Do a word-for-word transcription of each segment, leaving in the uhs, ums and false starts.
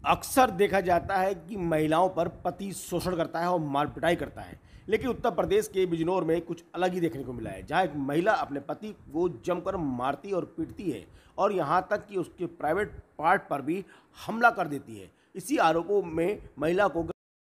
अक्सर देखा जाता है कि महिलाओं पर पति शोषण करता है और मार पिटाई करता है, लेकिन उत्तर प्रदेश के बिजनौर में कुछ अलग ही देखने को मिला है, जहां एक महिला अपने पति को जमकर मारती और पीटती है और यहां तक कि उसके प्राइवेट पार्ट पर भी हमला कर देती है। इसी आरोपों में महिला को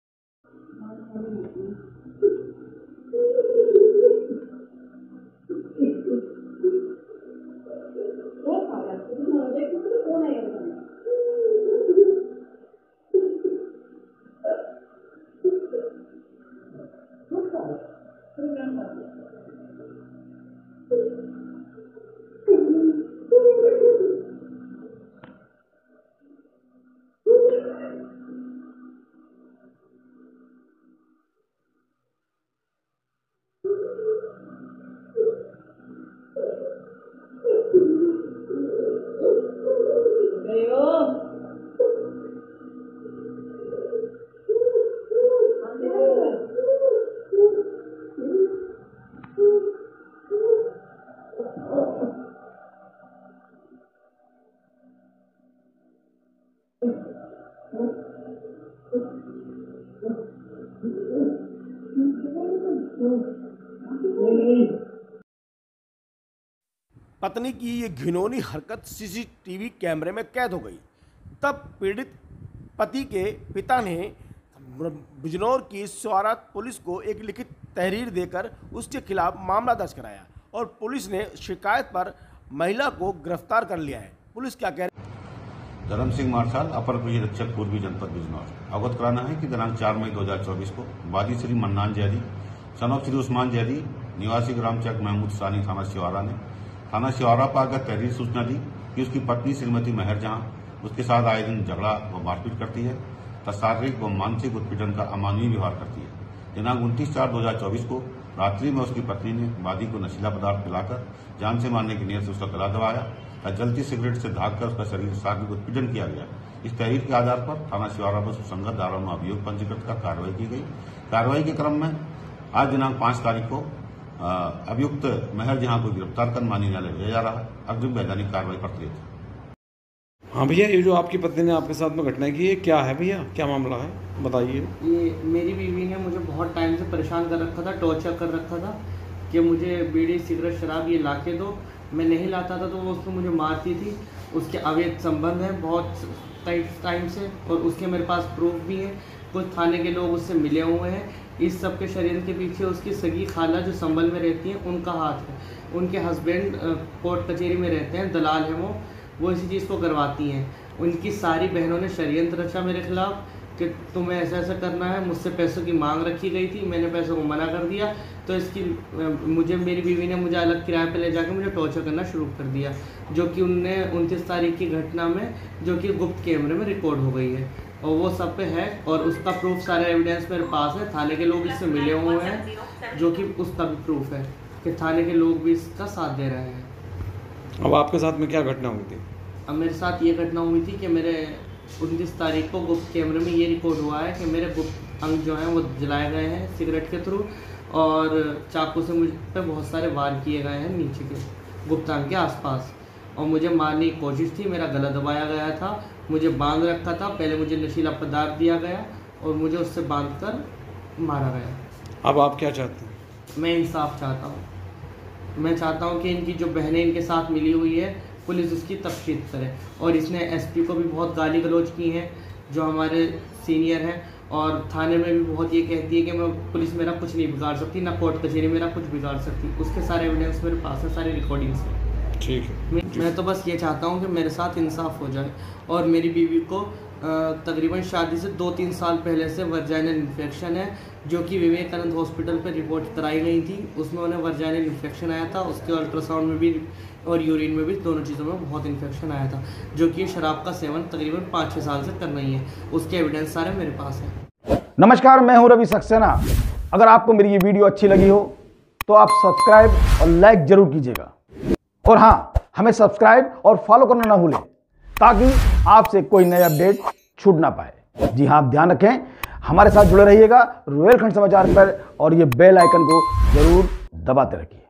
पत्नी की ये घिनौनी हरकत सीसीटीवी कैमरे में कैद हो गई। तब पीड़ित पति के पिता ने बिजनौर की स्वारा पुलिस को एक लिखित तहरीर देकर उसके खिलाफ मामला दर्ज कराया और पुलिस ने शिकायत पर महिला को गिरफ्तार कर लिया है। पुलिस क्या कह रही है? धर्म सिंह मार्शल, अपर पुलिस अधीक्षक पूर्वी जनपद बिजनौर। अवगत कराना है कि दिनांक चार मई दो हजार चौबीस को वादी श्री मन्नान जैदी सन ऑफ श्री उस्मान जैदी निवासी ग्राम चक महमूद सानी थाना शिवारा ने थाना शिवारा पर आकर तहरीर सूचना दी कि उसकी पत्नी श्रीमती मेहर जहां उसके साथ आए दिन झगड़ा व मारपीट करती है तथा शारीरिक व मानसिक उत्पीड़न का अमानवीय व्यवहार करती है। दिनांक उनतीस चार दो हजार चौबीस को रात्रि में उसकी पत्नी ने वादी को नशीला पदार्थ पिलाकर जान से मारने की नीयत से उसका गला दबाया तथा जलती सिगरेट से धाककर उसका शरीर शारीरिक उत्पीड़न किया गया। इस तहरीर के आधार पर थाना शिवारा पर सुसंगत धारा में अभियोग पंजीकृत कर कार्रवाई की गई। कार्रवाई के क्रम में आज दिनांक पांच तारीख को अभियुक्त मेहर जहां को गिरफ्तार कर माननीय न्यायालय भेजा जा रहा है। अग्रिम वैधानिक कार्रवाई प्रक्रिया। हाँ भैया, ये जो आपकी पत्नी ने आपके साथ में घटना की है, क्या है भैया, क्या मामला है, बताइए। ये मेरी बीवी ने मुझे बहुत टाइम से परेशान कर रखा था, टॉर्चर कर रखा था कि मुझे बीड़ी सिगरेट शराब ये ला के दो। मैं नहीं लाता था तो वो उसको मुझे मारती थी। उसके अवैध संबंध है बहुत टाइम से और उसके मेरे पास प्रूफ भी है। कुछ थाने के लोग उससे मिले हुए हैं। इस सब के शरीर के पीछे उसकी सगी खाला जो संभल में रहती है उनका हाथ है। उनके हस्बैंड कोर्ट कचहरी में रहते हैं, दलाल हैं वो वो इसी चीज़ को करवाती हैं। उनकी सारी बहनों ने षड्यंत्र रचा मेरे खिलाफ कि तुम्हें ऐसा ऐसा करना है। मुझसे पैसों की मांग रखी गई थी, मैंने पैसों को मना कर दिया तो इसकी मुझे मेरी बीवी ने मुझे अलग किराए पे ले जाकर मुझे टॉर्चर करना शुरू कर दिया, जो कि उनने उनतीस तारीख की घटना में जो कि गुप्त कैमरे में रिकॉर्ड हो गई है और वो सब पे है और उसका प्रूफ सारे एविडेंस मेरे पास है। थाने के लोग इससे मिले हुए हैं जो कि उसका भी प्रूफ है कि थाने के लोग भी इसका साथ दे रहे हैं। अब आपके साथ में क्या घटना हुई थी? अब मेरे साथ ये घटना हुई थी कि मेरे उनतीस तारीख को गुप्त कैमरे में ये रिकॉर्ड हुआ है कि मेरे गुप्त अंग जो हैं वो जलाए गए हैं सिगरेट के थ्रू और चाकू से मुझ पर बहुत सारे वार किए गए हैं नीचे के गुप्त अंग के आसपास और मुझे मारने की कोशिश थी। मेरा गला दबाया गया था, मुझे बांध रखा था। पहले मुझे नशीला पदार्थ दिया गया और मुझे उससे बांध कर मारा गया। अब आप क्या चाहते हैं? मैं इंसाफ चाहता हूँ। मैं चाहता हूँ कि इनकी जो बहनें इनके साथ मिली हुई है पुलिस उसकी तफ्तीश करे और इसने एसपी को भी बहुत गाली गलौज की हैं जो हमारे सीनियर हैं और थाने में भी बहुत ये कहती है कि मैं पुलिस मेरा कुछ नहीं बिगाड़ सकती, ना कोर्ट कचहरी मेरा कुछ बिगाड़ सकती। उसके सारे एविडेंस मेरे पास है, सारे रिकॉर्डिंग्स हैं। ठीक है। मैं, मैं तो बस ये चाहता हूँ कि मेरे साथ इंसाफ हो जाए और मेरी बीवी को तकरीबन शादी से दो तीन साल पहले से वर्जाइनल इन्फेक्शन है जो कि विवेकानंद हॉस्पिटल पर रिपोर्ट कराई गई थी। उसमें उन्हें वर्जाइनल इन्फेक्शन आया था। उसके अल्ट्रासाउंड में भी और यूरिन में भी दोनों चीज़ों में बहुत इन्फेक्शन आया था जो कि शराब का सेवन तकरीबन पाँच छः साल से कर रही है। उसके एविडेंस सारे मेरे पास हैं। नमस्कार, मैं हूं रवि सक्सेना। अगर आपको मेरी ये वीडियो अच्छी लगी हो तो आप सब्सक्राइब और लाइक जरूर कीजिएगा और हाँ, हमें सब्सक्राइब और फॉलो करना ना भूलें ताकि आपसे कोई नया अपडेट छूट ना पाए। जी हाँ, आप ध्यान रखें, हमारे साथ जुड़े रहिएगा रुहेलखंड समाचार पर और ये बेल आइकन को जरूर दबाते रखिए।